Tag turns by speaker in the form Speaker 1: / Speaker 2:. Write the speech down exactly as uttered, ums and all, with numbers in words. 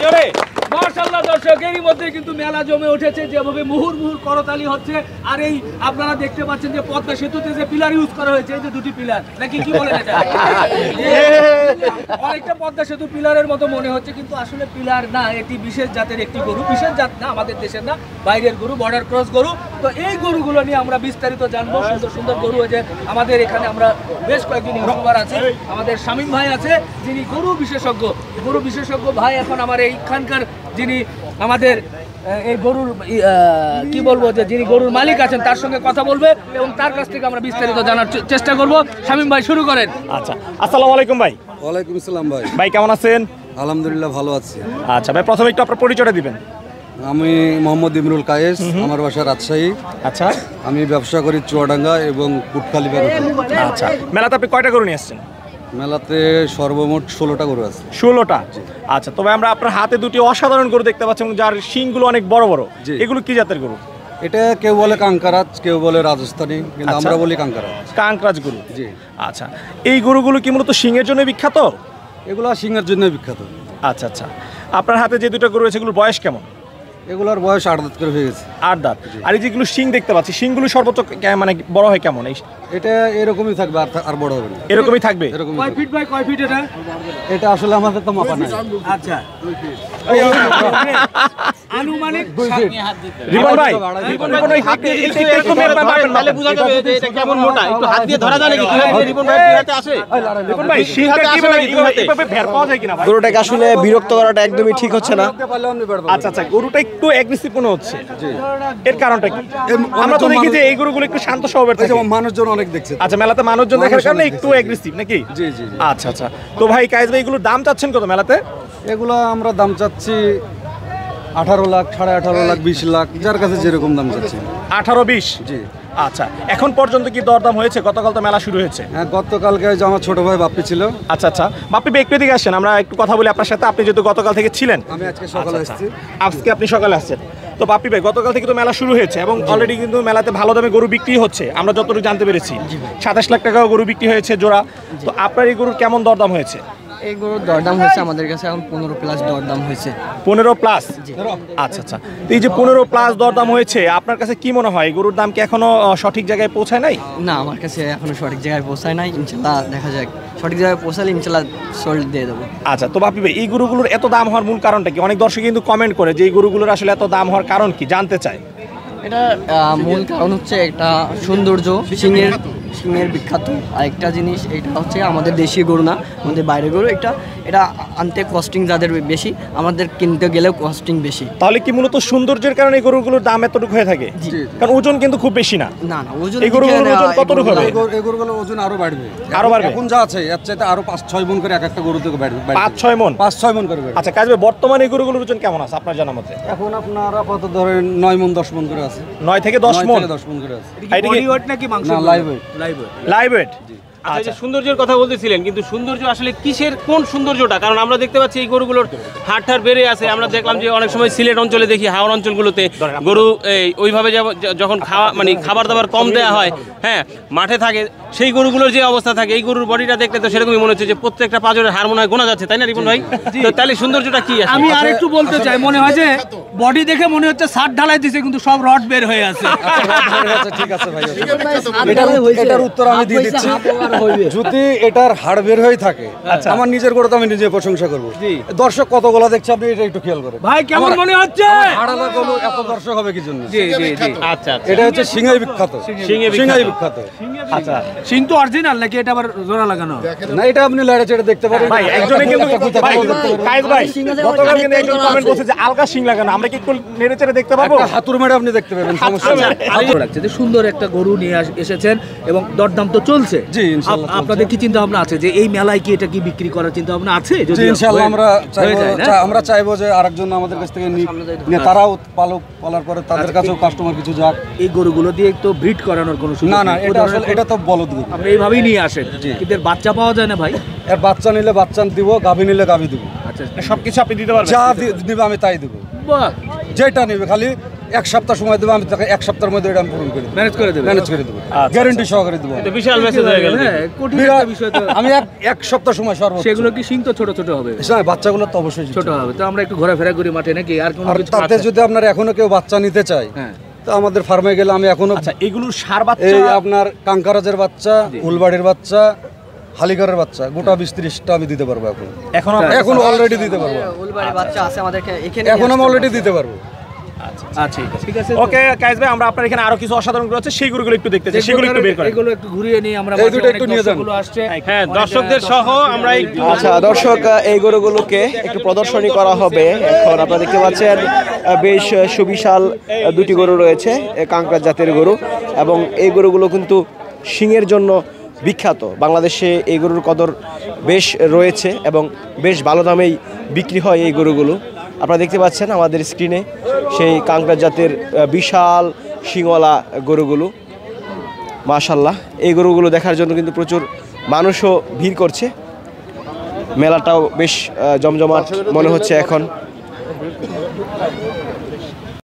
Speaker 1: মাশাআল্লাহ দর্শক, এরই মধ্যে কিন্তু মেলা জমে উঠেছে, যেভাবে মুহুর মুহুর করতালি হচ্ছে। আর এই আপনারা দেখতে পাচ্ছেন যে পদ্মা সেতুতে যে পিলার ইউজ করা হয়েছে, এই যে দুটি পিলার নাকি কি বলেন এটা, অনেকটা পদ্মা সেতু পিলারের মতো মনে হচ্ছে, কিন্তু আসলে পিলার না, এটি বিশেষ জাতের একটি গরু। বিশেষ জাত না, আমাদের দেশের না, বাইরের গরু, বর্ডার ক্রস গরু। তো এই গরুগুলো নিয়ে আমরা বিস্তারিত জানবো। সুন্দর সুন্দর গরু হয়েছে আমাদের এখানে। আমরা বেশ কয়েকজন ইউটিউবার আছে, আমাদের শামীম ভাই আছে যিনি গরু বিশেষজ্ঞ। গরু বিশেষজ্ঞ ভাই এখন আমার এইখানকার যিনি আমাদের এই গরুর কি বলবো যে যিনি গরুর মালিক আছেন তার সঙ্গে কথা বলবে এবং তার কাছ থেকে আমরা বিস্তারিত জানার চেষ্টা করব। শামীম ভাই শুরু করেন।
Speaker 2: আচ্ছা, আসসালামু আলাইকুম ভাই।
Speaker 3: ওয়ালাইকুম আসসালাম ভাই।
Speaker 2: ভাই কেমন আছেন?
Speaker 3: আলহামদুলিল্লাহ ভালো আছি।
Speaker 2: আচ্ছা ভাই, প্রথমে একটু আপনার পরিচয়টা দিবেন।
Speaker 3: আমি মোহাম্মদ ইমরুল কায়েস, আমার বাসা রাজশাহী।
Speaker 2: আচ্ছা,
Speaker 3: আমি ব্যবসা করি চুয়াডাঙ্গা এবং কুটখালি বেড়াতে।
Speaker 2: আচ্ছা, মেলাতে আপনি কয়টা গরু নিয়ে আসছেন?
Speaker 3: মেলাতে সর্বমোট ষোলোটা গরু আছে।
Speaker 2: ষোলোটা? আচ্ছা, তবে আমরা আপনার হাতে দুটি অসাধারণ গরু দেখতে পাচ্ছি এবং যার শিংগুলো অনেক বড় বড়। এগুলো কি জাতের গরু?
Speaker 3: এটা কেউ বলে কাঙ্কারাজ, কেউ বলে রাজস্থানী, কিন্তু আমরা বলি কাঙ্কারাজ।
Speaker 2: কাঙ্করাজ গরু?
Speaker 3: জি।
Speaker 2: আচ্ছা, এই গরুগুলো কি মূলত শিংয়ের জন্য বিখ্যাত?
Speaker 3: এগুলো সিংহের জন্য বিখ্যাত।
Speaker 2: আচ্ছা আচ্ছা, আপনার হাতে যে দুটো গরু আছে এগুলোর বয়স কেমন?
Speaker 3: এগুলোর বয়স আট দাঁত করে হয়ে গেছে।
Speaker 2: আট দাঁত। আর এই যেগুলো শিং দেখতে পাচ্ছি, শিংগুলো সর্বোচ্চ কে- মানে বড় হয় কেমন? এই
Speaker 3: এটা এরকমই থাকবে, আর আর বড় হবে না।
Speaker 2: এরকমই থাকবে?
Speaker 3: এরকমই
Speaker 1: কয়
Speaker 3: থাকবে।
Speaker 1: ফিট বাই কয় ফিট এটা?
Speaker 3: এটা আসলে আমাদের তো মাপা নাই।
Speaker 1: আচ্ছা, আনুমানিক
Speaker 3: দুই ফিট।
Speaker 2: রিপন ভাই, রিপন ভাই হাত দিয়ে একটু একটু মেরে মারবেন, তাহলে বোঝা যাবে যে এটা কেমন মোটা। একটু হাত দিয়ে ধরা যায় নাকি? কিভাবে রিপন ভাই হাতে আসে? রিপন ভাই শিংটা কিভাবে এইভাবে বের পাওয়া যায় কিনা ভাই?
Speaker 4: গরুটাকে আসলে বিরক্ত করাটা একদমই ঠিক হচ্ছে না।
Speaker 2: আচ্ছা আচ্ছা, গরুটা একটু অ্যাগ্রেসিভ মনে হচ্ছে। এর কারণটা কি? আমরা তো দেখি যে এই গরুগুলো একটু শান্ত স্বভাবের থাকে।
Speaker 3: মানুষজন অনেক দেখছে।
Speaker 2: আচ্ছা, মেলাতে মানুষজন দেখার কারণে একটু অ্যাগ্রেসিভ নাকি?
Speaker 3: জি জি।
Speaker 2: আচ্ছা আচ্ছা, তো ভাই কায়েস ভাই এগুলোর দাম চাচ্ছেন কত মেলাতে?
Speaker 3: এগুলো আমরা দাম চাচ্ছি আঠারো লাখ, সাড়ে আঠারো লাখ, বিশ লাখ, যার কাছে যেরকম দাম চাচ্ছি।
Speaker 2: আঠারো বিশ?
Speaker 3: জি।
Speaker 2: আচ্ছা, এখন পর্যন্ত কি দরদাম হয়েছে? গতকাল তো মেলা শুরু হয়েছে।
Speaker 3: হ্যাঁ, গতকালকে যে আমার ছোট ভাই বাপ্পি ছিল।
Speaker 2: আচ্ছা আচ্ছা, বাপ্পি ভাই একটু দিকে আসেন, আমরা একটু কথা বলি আপনার সাথে। আপনি যেহেতু গতকাল থেকে ছিলেন।
Speaker 3: আমি আজকে সকালে
Speaker 2: আচ্ছা,
Speaker 3: এসেছি।
Speaker 2: আজকে আপনি সকালে আসছেন। তো বাপ্পি ভাই, গতকাল থেকে তো মেলা শুরু হয়েছে এবং অলরেডি কিন্তু মেলাতে ভালো দামে গরু বিক্রি হচ্ছে, আমরা যতটুকু জানতে পেরেছি। সাতাশ লাখ টাকাও গরু বিক্রি হয়েছে জোড়া। তো আপনার এই গরুর কেমন দরদাম হয়েছে?
Speaker 4: এই গরুর দরদাম হয়েছে আমাদের কাছে এখন পনেরো প্লাস দরদাম হয়েছে।
Speaker 2: পনেরো প্লাস? আচ্ছা আচ্ছা, তো এই যে পনেরো প্লাস দরদাম হয়েছে, আপনার কাছে কি মনে হয় গরুর দাম কি এখনো সঠিক জায়গায় পৌঁছায় নাই?
Speaker 4: না, আমার কাছে এখনো সঠিক জায়গায় পৌঁছায় নাই। ইনশাল্লাহ দেখা যাক, সঠিক জায়গায় পৌঁছালে ইনশাল্লাহ সোল্ড দিয়ে দেবো।
Speaker 2: আচ্ছা, তো বাপি ভাই এই গরুগুলোর এত দাম হওয়ার মূল কারণটা কি? অনেক দর্শক কিন্তু কমেন্ট করে যে এই গরুগুলোর আসলে এত দাম হওয়ার কারণ কি, জানতে চায়।
Speaker 4: এটা আহ, মূল কারণ হচ্ছে একটা সৌন্দর্য, সিংয়ের সিংয়ের বিখ্যাত। আর একটা জিনিস, এটা হচ্ছে আমাদের দেশি গরু না, আমাদের বাইরের গরু। এটা এটা আনতে কস্টিং যাদের বেশি, আমাদের কিনতে গেলেও কস্টিং বেশি।
Speaker 2: তাহলে কি মূলত সৌন্দর্যের কারণে এই গরুগুলোর দাম এতটুকু হয়ে থাকে? কারণ ওজন কিন্তু খুব বেশি না।
Speaker 4: না না, ওজন
Speaker 2: এই গরুগুলোর ওজন কতটুকু হবে?
Speaker 3: এই গরুগুলোর ওজন আরো বাড়বে।
Speaker 2: আরো বাড়বে?
Speaker 3: এখন যা আছে এর চাইতে আরো পাঁচ ছয় মন করে এক একটা গরু থেকে বাড়বে।
Speaker 2: পাঁচ ছয় মন?
Speaker 3: পাঁচ ছয় মন করে বাড়বে।
Speaker 2: আচ্ছা কাজ ভাই, বর্তমানে এই গরুগুলোর ওজন কেমন আছে আপনার জানা মতে?
Speaker 3: এখন আপনারা কত ধরেন নয় মন দশ মন করে আছে।
Speaker 2: নয় থেকে দশ
Speaker 3: নয়
Speaker 2: মন?
Speaker 3: থেকে দশ মন করে আছে।
Speaker 1: বডি ওয়েট নাকি মাংস?
Speaker 3: না, live weight.
Speaker 1: Live weight.
Speaker 2: Live weight.
Speaker 5: আচ্ছা, এই যে সৌন্দর্যের কথা বলতেছিলেন, কিন্তু সৌন্দর্য আসলে কিসের, কোন সৌন্দর্যটা? কারণ আমরা দেখতে পাচ্ছি এই গরুগুলোর হাড় ঠাড় বেড়ে আছে। আমরা দেখলাম যে অনেক সময় সিলেট অঞ্চলে দেখি, হাওড় অঞ্চলগুলোতে গরু এই ওইভাবে যাব- যখন খাওয়া মানে খাবার দাবার কম দেওয়া হয়, হ্যাঁ, মাঠে থাকে, সেই গরুগুলোর যে অবস্থা থাকে, এই গরুর বডিটা দেখলে তো সেরকমই মনে হচ্ছে যে প্রত্যেকটা পাঁজরের হাড় মনে হয় গোনা যাচ্ছে, তাই না রিপন ভাই? তো তাহলে সৌন্দর্যটা কি আসলে?
Speaker 1: আমি আর একটু বলতে চাই, মনে হয় যে বডি দেখে মনে হচ্ছে ষাট ঢালাই দিছে কিন্তু সব রড বের হয়ে আছে।
Speaker 3: ঠিক আছে ভাই, এটার এটার উত্তর আমি দিয়ে দিচ্ছি। যদি এটার হাড় বের হয়ে থাকে, আমার নিজের গরু তো আমি নিজে প্রশংসা করবো। দর্শক কতগুলো দেখছে, আপনি এটা একটু খেয়াল করেন।
Speaker 1: ভাই কেমন মনে হচ্ছে?
Speaker 3: হাড়ালা গরু এত দর্শক হবে কি জন্য?
Speaker 1: জি জি জি।
Speaker 5: আচ্ছা আচ্ছা,
Speaker 3: এটা হচ্ছে সিংহাই বিখ্যাত।
Speaker 5: সিংহে
Speaker 3: সিংহাই বিখ্যাত।
Speaker 2: আচ্ছা
Speaker 1: সিং তো অরিজিনাল নাকি এটা আবার জোড়া লাগানো?
Speaker 3: না, এটা আপনি লাইটে চেটে দেখতে পারেন।
Speaker 2: ভাই একজনে কিন্তু ভাই কায়েস ভাই গতকাল কিন্তু একজন কমেন্ট করছে যে আলগা শিং লাগানো, আমরা কি একটু নেড়ে চেড়ে দেখতে পাবো?
Speaker 3: একটা হাতুড় মেরে আপনি দেখতে পাবেন, সমস্যা নেই।
Speaker 1: ভালো লাগছে যে সুন্দর একটা গরু নিয়ে আস- এসেছেন এবং দরদাম তো চলছে।
Speaker 3: জি, ইনশাআল্লাহ
Speaker 1: আপ- আপনাদের কি চিন্তা ভাবনা আছে যে এই মেলায় কি এটা কি বিক্রি করার চিন্তা ভাবনা আছে?
Speaker 3: জি,
Speaker 1: যদি
Speaker 3: ইনশাআল্লাহ
Speaker 1: হয়ে-
Speaker 3: আমরা
Speaker 1: হয়ে
Speaker 3: চাইবো,
Speaker 1: যায় না?
Speaker 3: চা- আমরা চাইবো যে আরেকজন আমাদের কাছ থেকে নি- নিয়ে তারাও পালক পালার পরে তাদের কাছেও কাস্টমার কিছু যাক।
Speaker 1: এই গরুগুলো দিয়ে তো ব্রিড করানোর কোনো সুযোগ
Speaker 3: না না,
Speaker 1: নেই। ওই
Speaker 3: এটা
Speaker 1: ধরনের
Speaker 3: আসলে এটা তো বলদ গরু।
Speaker 1: আপনি এইভাবেই নিয়ে আসেন, কিন্তু এর বাচ্চা পাওয়া যায় না ভাই?
Speaker 3: এর বাচ্চা নিলে বাচ্চা দিব, গাভী নিলে গাভী দিব।
Speaker 1: আচ্ছা
Speaker 2: সবকিছু আপনি দিতে পারবেন?
Speaker 3: যা দি- দিবে আমি তাই দিব,
Speaker 1: বাহ,
Speaker 3: যেটা নিবে। খালি এক সপ্তাহ সময় দেবো, আমি তাকে এক সপ্তাহের মধ্যে এটা আমি পূরণ করে দেবো,
Speaker 1: ম্যানেজ করে দেবে
Speaker 3: ম্যানেজ করে দেবো, গ্যারেন্টি সহকারে দেবো।
Speaker 5: এটা বিশাল মেসেজ হয়ে গেল।
Speaker 1: হ্যাঁ, কঠিন
Speaker 3: বিরাট-
Speaker 1: একটা বিষয় তো।
Speaker 3: আমি এক এক সপ্তাহ সময় সর্বোচ্চ।
Speaker 1: সেগুলো কি সিং তো ছোট ছোট হবে?
Speaker 3: হ্যাঁ, বাচ্চাগুলো তো অবশ্যই
Speaker 1: ছোট হবে, তো আমরা একটু ঘোরাফেরা করি মাঠে নাকি? আর কোনো
Speaker 3: আর
Speaker 1: কিছু
Speaker 3: তাতে যদি আপনার এখনো কেউ বাচ্চা নিতে চায়,
Speaker 1: হ্যাঁ,
Speaker 3: তো আমাদের ফার্মে গেলে আমি এখনো
Speaker 2: আচ্ছা, এগুলোর সার বাচ্চা
Speaker 3: এই আপনার কাঙ্কারাজের বাচ্চা, উলবাড়ির বাচ্চা, হালিকারের বাচ্চা গোটা বিশ ত্রিশটা আমি দিতে পারবো এখন।
Speaker 2: এখন
Speaker 3: এখন অলরেডি দিতে পারবো,
Speaker 4: উলবাড়ির বাচ্চা আছে আমাদের এখানে,
Speaker 3: এখন আমি অলরেডি দিতে পারবো।
Speaker 1: আচ্ছা ঠিক আছে।
Speaker 2: ওকে কায়েস ভাই, আমরা আপনার এখানে আরো কিছু অসাধারণ গরু আছে, সেই গরুগুলো একটু দেখতে চাই, সেগুলো একটু বের করেন।
Speaker 1: এগুলো একটু ঘুরিয়ে নিয়ে আমরা
Speaker 3: এই দুটো একটু নিয়ে যান।
Speaker 1: গুলো আসছে।
Speaker 5: হ্যাঁ, দর্শকদের সহ আমরা একটু
Speaker 6: আচ্ছা দর্শক, এই গরুগুলোকে একটু প্রদর্শনী করা হবে। এখন আপনারা দেখতে পাচ্ছেন আহ, বেশ আহ, সুবিশাল আহ, দুটি গরু রয়েছে, কাঁকড়া জাতের গরু, এবং এই গরুগুলো কিন্তু শিংয়ের জন্য বিখ্যাত। বাংলাদেশে এই গরুর কদর বেশ রয়েছে এবং বেশ ভালো দামেই বিক্রি হয় এই গরুগুলো। আপনারা দেখতে পাচ্ছেন আমাদের স্ক্রিনে সেই কাঁকড়া জাতের আহ, বিশাল শিংওয়ালা গরুগুলো। মাশাল্লাহ, এই গরুগুলো দেখার জন্য কিন্তু প্রচুর মানুষও ভিড় করছে। মেলাটাও বেশ আহ, জমজমাট মনে হচ্ছে এখন।